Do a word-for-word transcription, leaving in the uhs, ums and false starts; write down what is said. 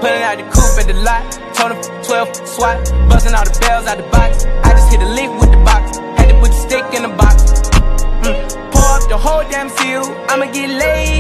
Pulling out the coupe at the lot. Told him twelve swat. Busting all the bells out the box. I just hit a lick with the box. Had to put the stick in the box. Mm. Pour up the whole damn seal. I'ma get laid